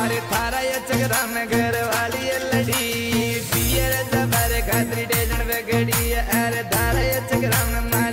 अरे थारा ये चक्रा में घर वाली ये लड़ी पियर जबर खातरी डेजन बगड़ी अरे थारा ये चक्रा में